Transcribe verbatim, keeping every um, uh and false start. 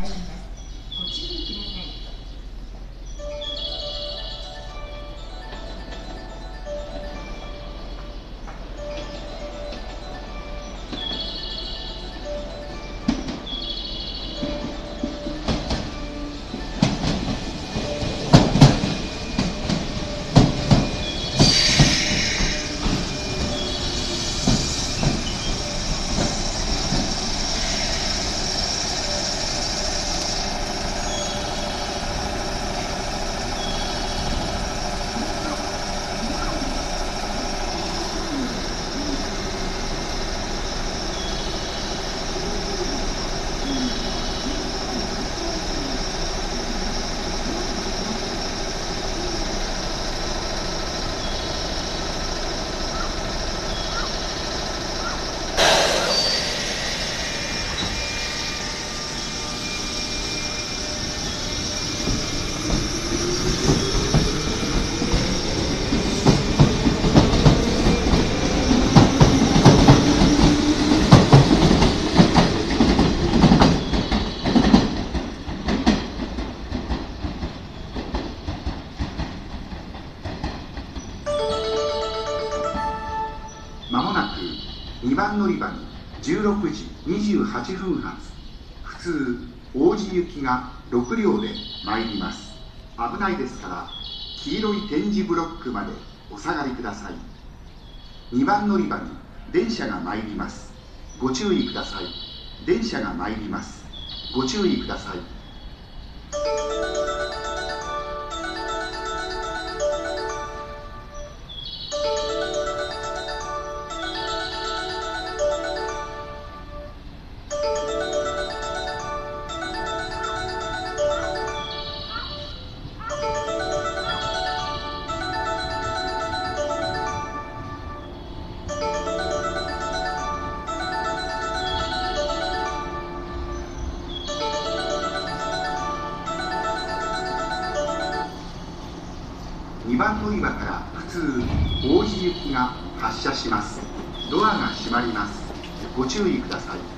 ります。ご注意ください。 まもなくにばん乗り場にじゅうろくじにじゅうはっぷん発普通王子行きがろくりょうで参ります。危ないですから黄色い点字ブロックまでお下がりください。にばん乗り場に電車が参ります。ご注意ください。電車が参ります。ご注意ください。にばん乗り場から普通王子行きが発車します。ドアが閉まります。ご注意ください。